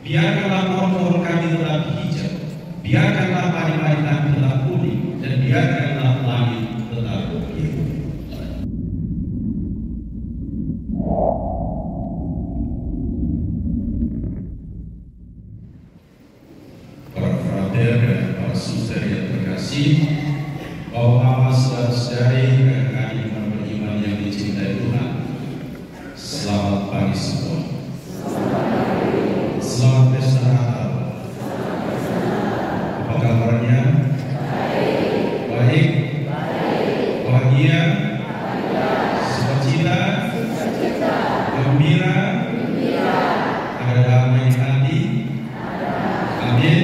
Biarkanlah pohon-pohon kami tetap hijau, biarkanlah padi-padi kami tetap kuning, dan biarkanlah langit tetap biru. Para frater dan para suster yang terkasih, Bapak, saudara-saudari, rekan-rekan iman beriman yang dicintai Tuhan, selamat pagi semua. Selamat pesta Natal. Apa kabarnya? Baik. Bahagia. Sukacita. Gembira. Ada damai hati. Amin.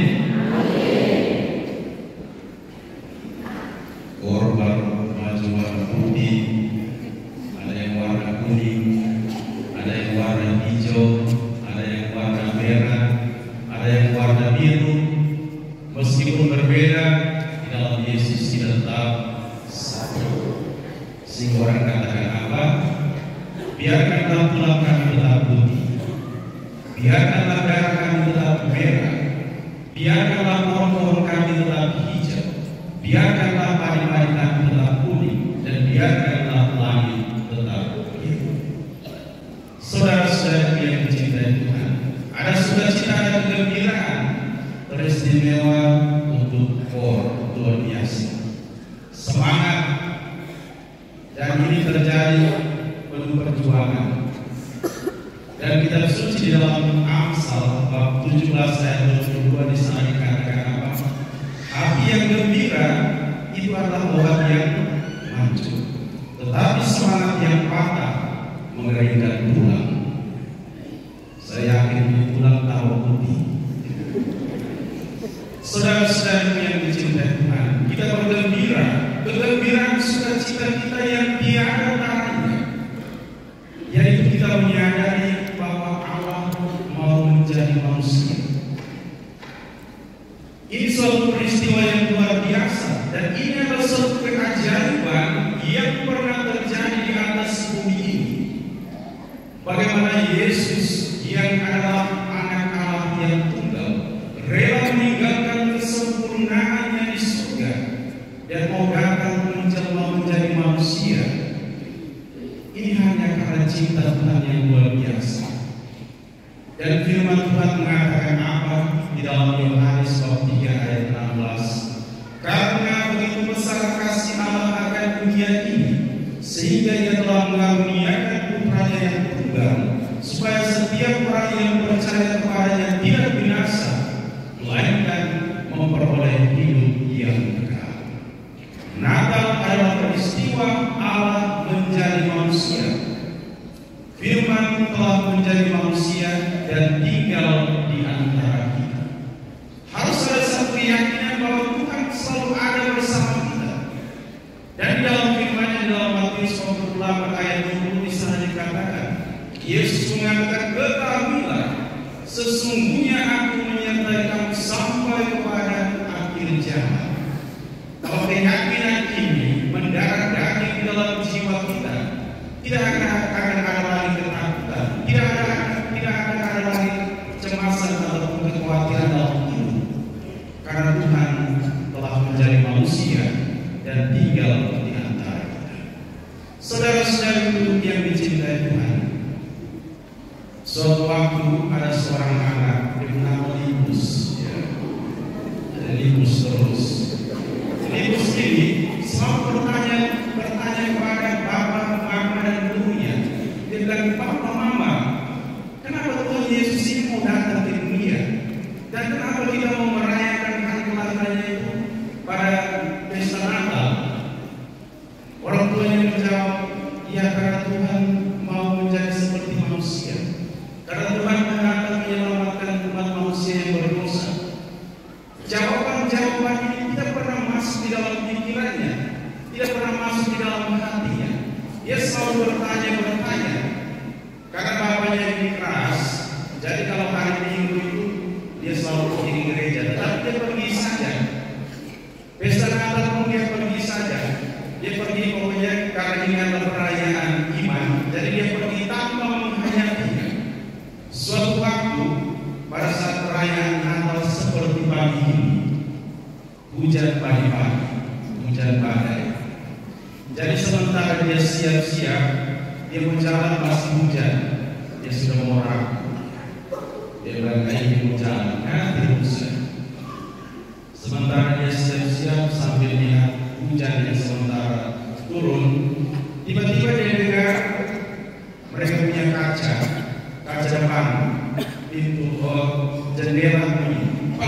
Korban maju warna putih, ada yang warna kuning, ada yang warna hijau, ada yang warna merah, ada yang warna biru. Meskipun berbeda, di dalam Yesus kita tetap satu. Sehingga orang katakan apa? Biarkanlah tulang kami tetap putih, biarkanlah darah kami tetap merah, biarkanlah pohon-pohon kami tetap hijau, biarkanlah padi-padi kami tetap kuning, dan biarkanlah langit tetap biru. Saudara-saudara yang dicintai Tuhan, ada sukacita dan kegembiraan teristimewa untuk KOR luar biasa. Semangat, dan ini terjadi penuh perjuangan. Dan kitab suci di dalam Amsal bab 17 ayat 22 di sana dikatakan apa? Hati yang gembira itu adalah obat yang maju, tetapi semangat yang patah mengeringkan tulang. Saya yakin di tulang tahu putih. Saudara-saudara yang dicintai Tuhan, kita bergembira, kegembiraan sukacita kita yang tiada taranya, yaitu kita menyadari bahwa Allah mau menjadi manusia. Ini suatu peristiwa yang luar biasa, dan ini adalah suatu keajaiban yang pernah terjadi di atas bumi ini. Bagaimana Yesus yang adalah anak Allah yang tunggal rela meninggalkan kesempurnaannya di surga dan mau datang menjelma menjadi manusia. Ini hanya karena cinta Tuhan yang luar biasa. Dan firman Tuhan mengatakan apa di dalam Yohanes bab 3 ayat 16? Karena begitu besar kasih Allah akan dunia ini, sehingga Ia telah mengaruniakan Putranya yang tunggal, supaya setiap orang yang percaya kepadanya tidak binasa, melainkan memperoleh hidup yang kekal. Natal adalah peristiwa Allah menjadi manusia. Firman telah menjadi manusia dan tinggal di antara kita. Harus ada satu keyakinan bahwa Tuhan selalu ada bersama kita. Dan di dalam firman-Nya dalam Matius 28 ayat 20 di sana dikatakan, Yesus mengatakan, ketahuilah, sesungguhnya Aku menyertai kamu sampai kepada akhir zaman. Kalau keyakinan ini mendarah daging di dalam jiwa kita, tidak akan ada lagi ketakutan, tidak akan ada lagi kecemasan ataupun kekhawatiran dalam hidup, karena Tuhan telah menjadi manusia dan tinggal di antara kita. Saudara-saudara yang dicintai Tuhan, suatu waktu ada seorang anak bernama Libus, ada Libus terus. Libus ini selalu bertanya kepada bapak, mama, dan gurunya. Dia bilang, Papa, Mama, kenapa Tuhan Yesus ini mau datang ke dunia? Dan kenapa kita mau merayakan hari kelahirannya itu pada pesta Natal? Orang tuanya menjawab, ya karena Tuhan mau menjadi seperti manusia. Karena Tuhan datang menyelamatkan umat manusia yang berdosa. Jawaban-jawaban ini tidak pernah masuk di dalam pikirannya, tidak pernah masuk di dalam hatinya. Dia selalu bertanya. Karena bapaknya ini keras, jadi kalau hari Minggu itu dia selalu pergi ke gereja, tetapi dia pergi saja. Pesta Natal pun dia pergi saja. Dia pergi pokoknya karena ini adalah perayaan iman, jadi dia pergi tanpa menghayatinya. Suatu waktu pada saat perayaan Natal seperti pagi ini. Hujan pagi-pagi, hujan badai. Jadi sementara dia siap-siap, dia mau jalan masih hujan. Dia sudah mau ragu. Dia bilang kayak mau jalan, tidak usah. Sementara dia siap-siap sambil lihat hujan yang sementara turun, tiba-tiba dia dengar mereka punya kaca depan, pintu jendela bunyi.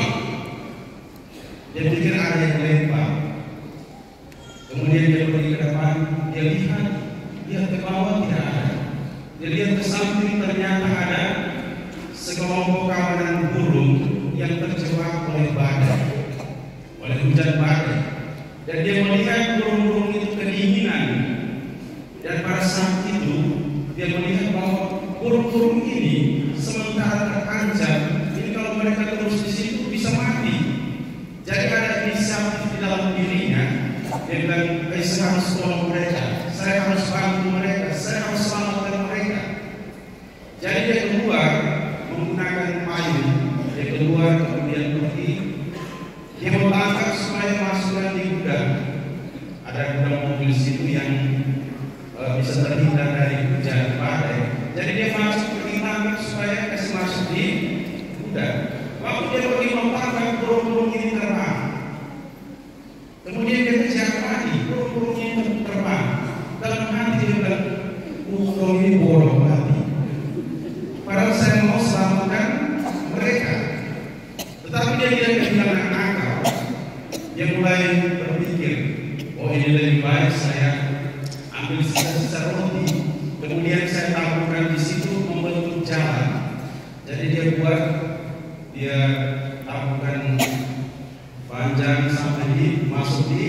Dia pikir ada yang lempar. Kemudian dia pergi ke depan, dia lihat ke bawah tidak ada. Dia lihat ke samping ternyata ada sekelompok kawanan burung yang terjebak oleh badai, oleh hujan badai. Dan dia melihat burung-burung itu kedinginan. Dan pada saat itu dia melihat bahwa burung-burung ini sementara terancam, jadi kalau mereka terus di situ bisa mati. Jadi ada inisiatif di dalam dirinya. Dia bilang, saya harus tolong mereka, saya harus bantu mereka, saya harus selamatkan mereka. Jadi dia keluar menggunakan payung. Dia keluar kemudian pergi. Dia melangkah supaya masukkan di gudang. Ada gudang mobil situ yang bisa terhindar dari hujan badai. Jadi dia masuk pergi langkah supaya kasih masuk di gudang. Waktu dia pergi melangkah, burung-burung ini terbang. Kemudian dia kejar lagi, burung-burung ini terbang. Dalam hati dia bilang, burung ini bodoh mati. Padahal saya mau selamatkan mereka. Tetapi dia tidak kehilangan akal. Dia mulai berpikir, oh ini lebih baik saya ambil sisa-sisa roti, kemudian saya taburkan di situ membentuk jalan. Jadi dia taburkan panjang sampai masuk di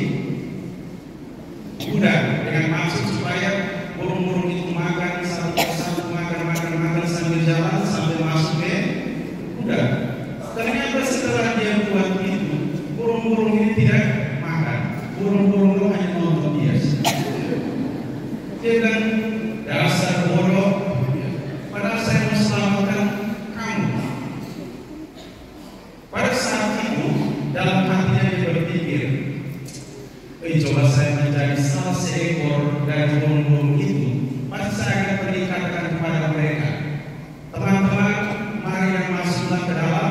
gudang dengan maksud supaya burung-burung itu makan satu makan sambil jalan sampai masuk ke gudang. Ternyata setelah dia buat itu, burung-burung ini tidak makan. Burung-burung itu hanya nonton dia. Dia bilang, dasar bodoh, padahal saya mau selamatkan kamu. Pada saat itu, dalam hatinya dia berpikir, coba saya menjadi salah seekor dari burung-burung itu, pasti saya akan pergi katakan kepada mereka, teman-teman, mari yang masuklah ke dalam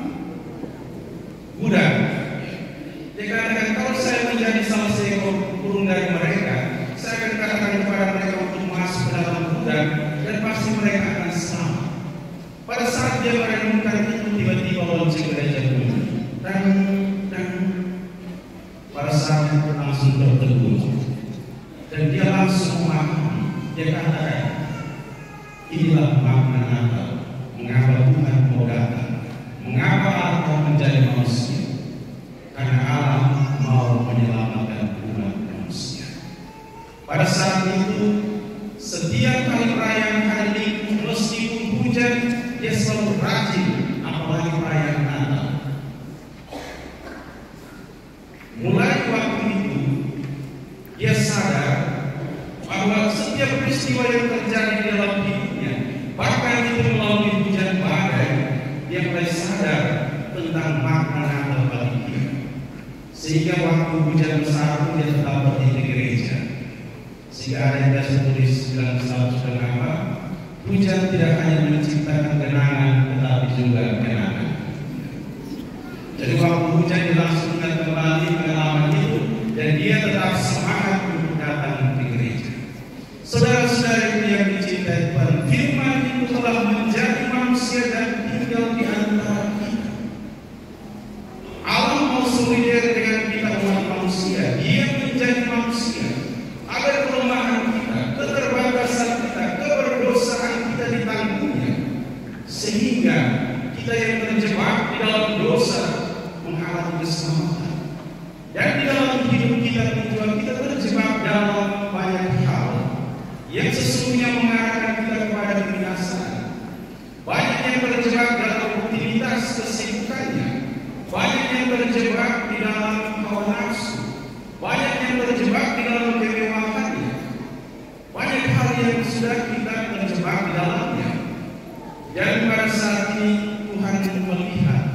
gudang. Dia katakan, kalau saya menjadi salah seekor burung dari mereka, saya akan katakan kepada mereka untuk masuk ke dalam gudang dan pasti mereka akan selamat. Pada saat dia merenungkan itu, tiba-tiba lonceng gereja bunyi. Dan pada saat itu langsung tertegun. Dan dia langsung memahami. Dia katakan, inilah makna Natal. Mengapa Tuhan mau datang? Mengapa Allah menjadi manusia? Karena Allah mau menyelamatkan umat manusia. Pada saat itu, setiap kali perayaan hari Minggu, meskipun hujan, dia selalu rajin, apalagi perayaan Natal. Mulai waktu itu, dia sadar bahwa setiap peristiwa yang terjadi di dalam hidupnya, bahkan itu melalui hujan badai, dia mulai sadar tentang makna Natal bagi dia. Sehingga waktu hujan besar dia tetap pergi ke gereja. Sehingga ada yang biasa tulis dalam satu apa, hujan tidak hanya menciptakan kenangan, tetapi juga kenangan. Jadi waktu hujan dia langsung kembali pengalaman itu, dan dia tetap semangat untuk datang ke gereja. Saudara-saudara yang dicintai Tuhan, firman itu telah menjadi manusia dan tinggal di antara kita. Allah mau solidar dengan kita umat manusia. Dia menjadi manusia agar kelemahan kita, keterbatasan kita, keberdosaan kita ditanggungnya, sehingga kita yang terjebak di dalam dosa menghalangi keselamatan. Dan di dalam hidup kita juga kita terjebak dalam banyak hal yang sesungguhnya mengarahkan kita kepada kebinasaan. Banyak yang terjebak dalam rutinitas kesibukannya, banyak yang terjebak di dalam hawa nafsu, banyak yang terjebak di dalam kemewahannya, banyak hal yang sudah kita terjebak di dalamnya. Dan pada saat ini Tuhan melihat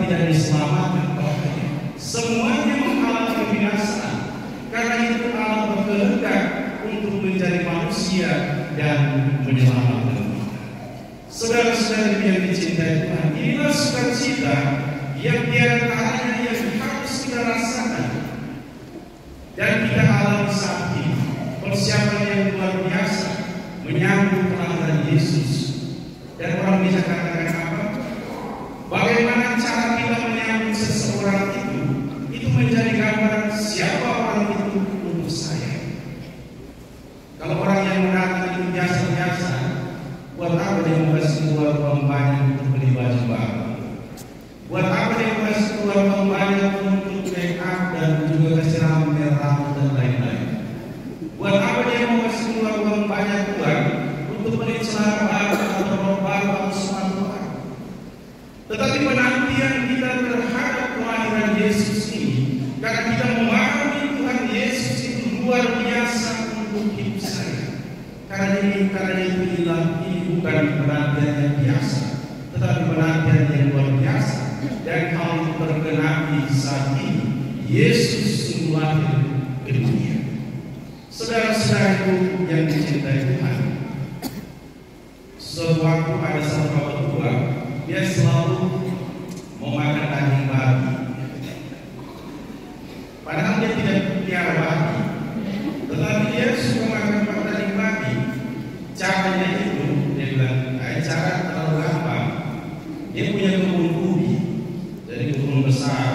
tidak diselamatkan, semuanya mengalami kebinasaan. Karena itu Allah berkehendak untuk menjadi manusia dan menyelamatkan. Saudara-saudari yang dicintai Tuhan, inilah sukacita yang tiada taranya yang harus kita rasakan dan kita alami saat ini. Persiapan yang luar biasa menyambut kelahiran Yesus. Dan orang bisa katakan apa? Bagaimana cara kita menyambut seseorang itu menjadi gambaran siapa orang itu untuk saya. Kalau orang yang mendatang itu biasa-biasa, buat apa dia memberi keluar uang banyak untuk beli baju baru? Buat apa dia memberi keluar uang banyak untuk make up dan juga kesiram rambut dan lain-lain? Buat apa dia memberi keluar uang banyak untuk beli celana baru atau rok baru atau sepatu baru? Tetapi penantian kita terhadap kelahiran Yesus ini, karena kita memahami Tuhan Yesus itu luar biasa untuk hidup saya. Karena itu ini bukan penantian yang biasa, tetapi penantian yang luar biasa. Dan hal itu tergenapi saat ini Yesus sungguh lahir ke dunia. Saudara-saudaraku yang dicintai Tuhan, suatu waktu ada seorang berdua, dia selalu memakan daging babi. Padahal dia tidak pelihara babi, tetapi dia suka makan daging babi. Caranya itu, dia bilang, cara terlalu gampang. Dia punya kebun ubi, jadi kebun besar.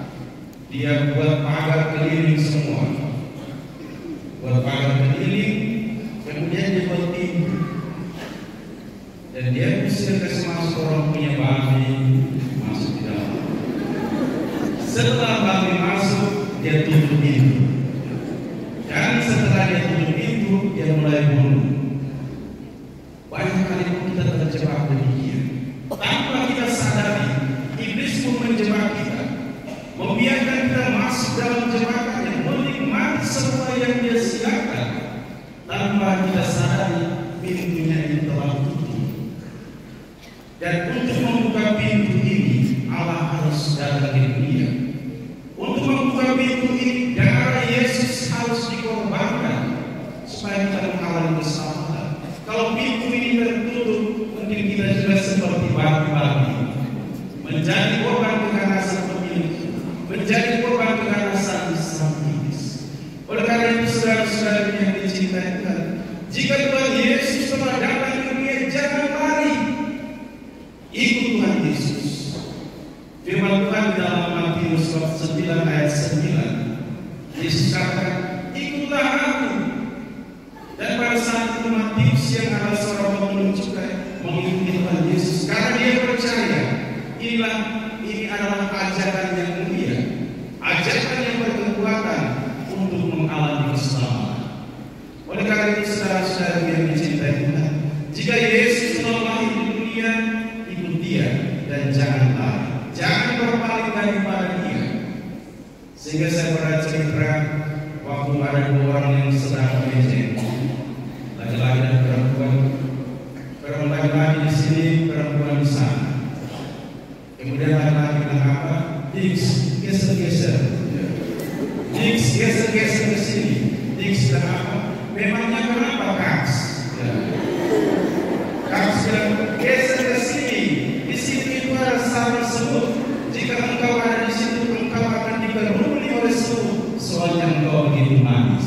Dia buat pagar keliling semua, buat pagar keliling, kemudian dia buat pintu. Dan dia bisa kasih masuk orang punya babi masuk di dalam. Setelah babi masuk, dia tutup pintu. Dan setelah dia tutup pintu, dia mulai bunuh. Banyak kali kita terjebak demikian. Tanpa kita sadari, iblis pun menjebak kita, membiarkan kita masuk dalam jebakannya, menikmati semua yang dia siapkan. Tanpa kita sadari, pintunya itu telah tutup. Dan untuk membuka pintu ini, Allah harus datang ke dunia. Untuk membuka pintu ini, darah Yesus harus dikorbankan supaya kita mengalami keselamatan. Kalau pintu ini tertutup, mungkin kita juga seperti babi-babi, menjadi korban keganasan pemilik, menjadi korban keganasan sang iblis. Oleh karena itu, saudara-saudara yang dicintai Tuhan, jika Tuhan Yesus telah datang ke dunia, jangan lari. Ikut Tuhan Yesus. Firman Tuhan dalam Matius 9 ayat 9, Yesus katakan, ikutlah aku. Dan pada saat itu Matius yang adalah seorang pemeluk cukai mengikuti Tuhan Yesus karena dia percaya ini adalah ajaran yang mulia, ajaran yang berkekuatan untuk mengalami keselamatan. Oleh karena itu, saudara-saudara yang dicintai Tuhan, jika Yesus telah lahir di dunia, ikut Dia dan jangan lari, jangan berpaling daripada Dia. Sehingga saya pernah cerita waktu ada dua orang yang sedang mejeng, laki-laki dan perempuan laki-laki di sini, perempuan di sana. Kemudian laki-laki bilang apa? Dix, geser-geser. Dix, geser-geser ke sini. Dix bilang apa? Memangnya kenapa, Kaks? Kaks bilang, geser ke sini. Di situ itu ada sarang semut. Jika engkau ada di situ, engkau akan dikerumuni oleh semut. Soalnya engkau begitu manis.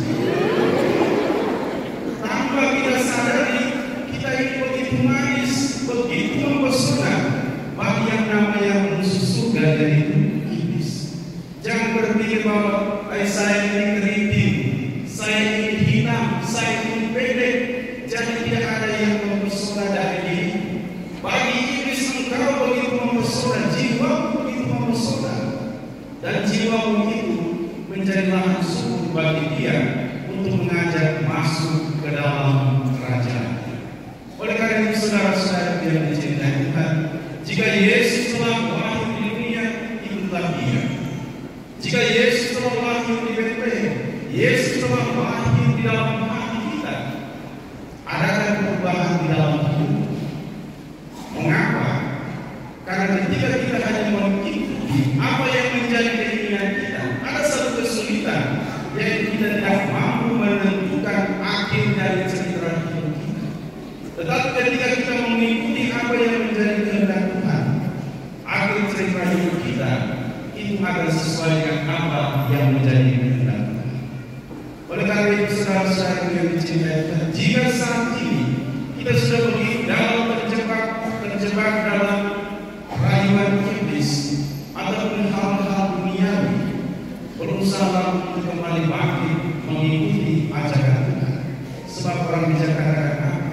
Tanpa kita sadari, kita ini begitu manis, begitu mempesona bagi yang namanya musuh surga, yaitu iblis. Jangan berpikir bahwa saya ini keriting, saya ini hitam, saya ini pendek. Jadi tidak ada yang mempesona dari diri. Bagi iblis engkau begitu mempesona, jiwamu begitu mempesona, dan jiwamu itu menjadi lahan subur bagi dia untuk mengajak masuk ke dalam kerajaan. Oleh karena itu, saudara-saudara yang dicintai Tuhan, jika Yesus telah lahir di dunia, ikutlah Dia. Jika Yesus telah lahir di Betlehem, Yesus telah lahir di dalam hati kita. Adakah perubahan di dalam hidup? Mengapa? Karena ketika kita hanya mengikuti apa yang menjadi keinginan kita. Ada satu kesulitan, yaitu kita tidak mampu menentukan akhir dari cerita hidup kita. Tetapi ketika kita mengikuti apa yang menjadi kehendak Tuhan, akhir cerita hidup kita itu akan sesuai dengan apa yang menjadi kehendak Tuhan. Oleh karena itu, saudara-saudara yang dicintai Tuhan, jika saat ini kita sudah begitu dalam terjebak dalam rayuan iblis ataupun hal-hal duniawi, berusaha untuk kembali bangkit mengikuti ajaran Tuhan. Sebab orang bijak katakan apa?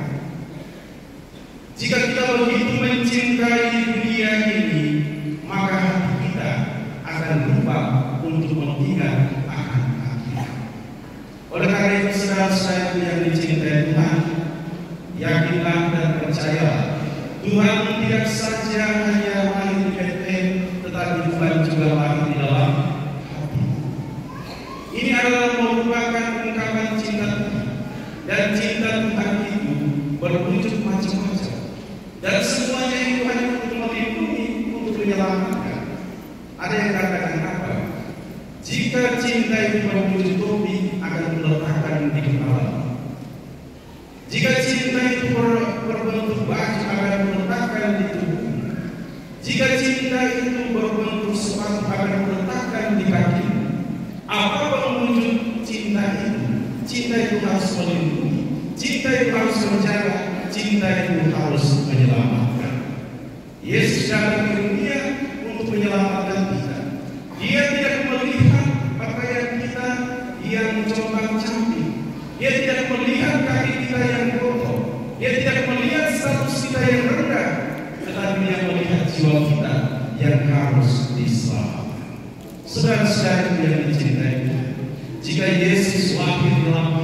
Jika kita begitu mencintai dunia ini, maka hati kita akan lupa untuk mengingat akan akhirat. Oleh karena itu, saudara-saudara yang dicintai Tuhan, yakinlah dan percayalah, Tuhan tidak saja hanya lahir di Bethlehem, tetapi Tuhan juga lahir di dalam hati. Ini adalah merupakan ungkapan cinta Tuhan, dan cinta Tuhan itu berwujud macam-macam, dan semuanya itu hanya untuk melindungi, untuk menyelamatkan. Ada yang katakan apa? Jika cinta itu berwujud topi, akan meletakkan di kepala. Jika cinta itu berbentuk baju, akan meletakkan di tubuh. Jika cinta itu berbentuk sepatu, akan meletakkan di kaki. Apa penwujud cinta itu? Cinta itu harus melindungi, cinta itu harus menjaga, cinta itu harus menyelamatkan. Yesus datang ke dunia untuk menyelamatkan kita. Dia tidak melihat pakaian kita yang combang-camping. Dia tidak melihat kaki kita yang kotor. Dia tidak melihat status kita yang rendah, tetapi dia melihat jiwa kita yang harus diselamatkan. Saudara-saudara yang dicintai, jika Yesus lahir dalam